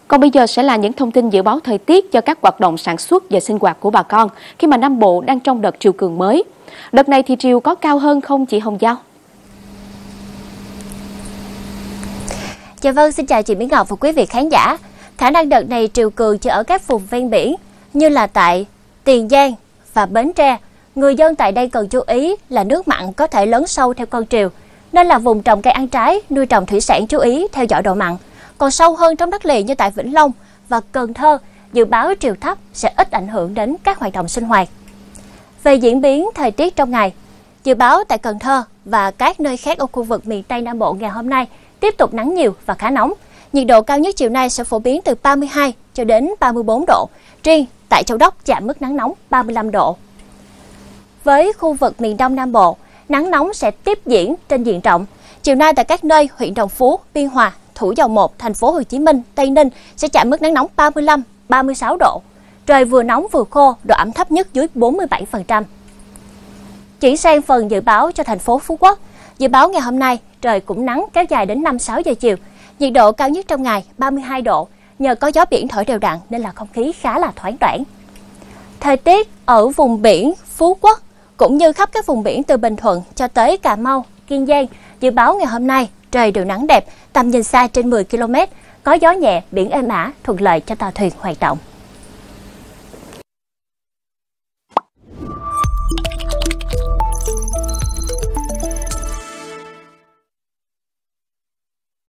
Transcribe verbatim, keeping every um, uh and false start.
Còn bây giờ sẽ là những thông tin dự báo thời tiết cho các hoạt động sản xuất và sinh hoạt của bà con khi mà Nam Bộ đang trong đợt triều cường mới. Đợt này thì triều có cao hơn không chị Hồng Giao? Dạ vâng, xin chào chị Mỹ Ngọc và quý vị khán giả. Khả năng đợt này triều cường chỉ ở các vùng ven biển như là tại Tiền Giang và Bến Tre. Người dân tại đây cần chú ý là nước mặn có thể lấn sâu theo con triều, nên là vùng trồng cây ăn trái, nuôi trồng thủy sản chú ý theo dõi độ mặn. Còn sâu hơn trong đất liền như tại Vĩnh Long và Cần Thơ, dự báo triều thấp sẽ ít ảnh hưởng đến các hoạt động sinh hoạt. Về diễn biến thời tiết trong ngày, dự báo tại Cần Thơ và các nơi khác ở khu vực miền Tây Nam Bộ ngày hôm nay tiếp tục nắng nhiều và khá nóng. Nhiệt độ cao nhất chiều nay sẽ phổ biến từ ba mươi hai cho đến ba mươi bốn độ. Riêng tại Châu Đốc chạm mức nắng nóng ba mươi lăm độ. Với khu vực miền Đông Nam Bộ, nắng nóng sẽ tiếp diễn trên diện rộng. Chiều nay tại các nơi huyện Đồng Phú, Biên Hòa, Thủ Dầu Một, thành phố Hồ Chí Minh, Tây Ninh sẽ chạm mức nắng nóng ba mươi lăm, ba mươi sáu độ. Trời vừa nóng vừa khô, độ ẩm thấp nhất dưới bốn mươi bảy phần trăm. Chuyển sang phần dự báo cho thành phố Phú Quốc. Dự báo ngày hôm nay trời cũng nắng kéo dài đến năm sáu giờ chiều. Nhiệt độ cao nhất trong ngày ba mươi hai độ. Nhờ có gió biển thổi đều đặn nên là không khí khá là thoáng đãng. Thời tiết ở vùng biển Phú Quốc cũng như khắp các vùng biển từ Bình Thuận cho tới Cà Mau, Kiên Giang, dự báo ngày hôm nay trời đều nắng đẹp, tầm nhìn xa trên mười ki lô mét, có gió nhẹ, biển êm ả, thuận lợi cho tàu thuyền hoạt động.